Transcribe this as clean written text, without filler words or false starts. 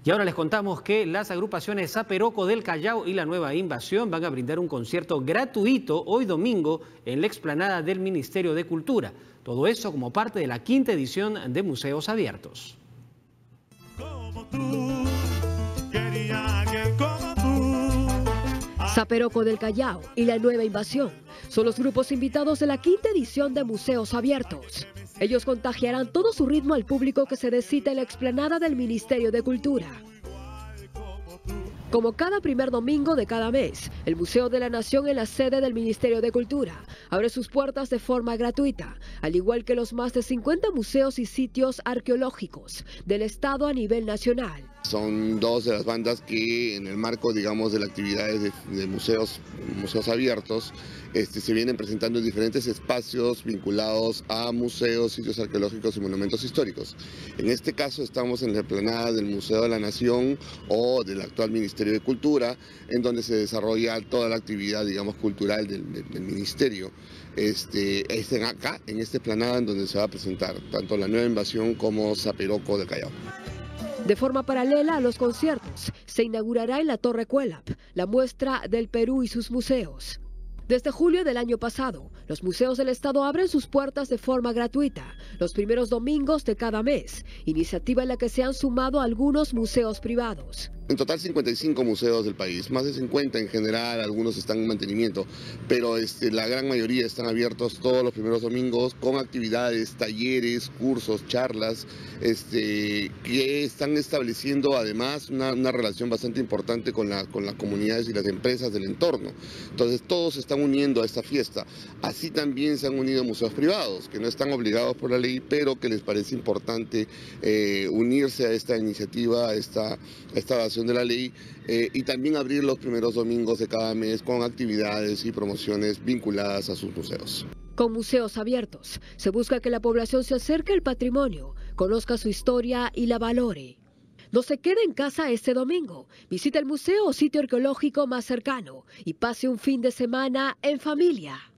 Y ahora les contamos que las agrupaciones Zaperoco del Callao y La Nueva Invasión van a brindar un concierto gratuito hoy domingo en la explanada del Ministerio de Cultura. Todo eso como parte de la 5ª edición de Museos Abiertos. Zaperoco del Callao y La Nueva Invasión son los grupos invitados de la 5ª edición de Museos Abiertos. Ellos contagiarán todo su ritmo al público que se descita en la explanada del Ministerio de Cultura. Como cada primer domingo de cada mes, el Museo de la Nación en la sede del Ministerio de Cultura abre sus puertas de forma gratuita, al igual que los más de 50 museos y sitios arqueológicos del Estado a nivel nacional. Son dos de las bandas que en el marco, digamos, de las actividades de museos abiertos, se vienen presentando en diferentes espacios vinculados a museos, sitios arqueológicos y monumentos históricos. En este caso estamos en la explanada del Museo de la Nación o del actual Ministerio de Cultura, en donde se desarrolla toda la actividad, digamos, cultural del ministerio. Estén acá, en esta explanada, en donde se va a presentar tanto La Nueva Invasión como Zaperoco del Callao. De forma paralela a los conciertos, se inaugurará en la Torre Cuélap la muestra del Perú y sus museos. Desde julio del año pasado, los museos del Estado abren sus puertas de forma gratuita, los primeros domingos de cada mes, iniciativa en la que se han sumado algunos museos privados. En total 55 museos del país, más de 50 en general, algunos están en mantenimiento, pero la gran mayoría están abiertos todos los primeros domingos con actividades, talleres, cursos, charlas, que están estableciendo además una relación bastante importante con las comunidades y las empresas del entorno. Entonces todos se están uniendo a esta fiesta. Así también se han unido museos privados, que no están obligados por la ley, pero que les parece importante unirse a esta iniciativa, a esta dación de la ley, y también abrir los primeros domingos de cada mes con actividades y promociones vinculadas a sus museos. Con Museos Abiertos se busca que la población se acerque al patrimonio, conozca su historia y la valore. No se quede en casa este domingo, visite el museo o sitio arqueológico más cercano y pase un fin de semana en familia.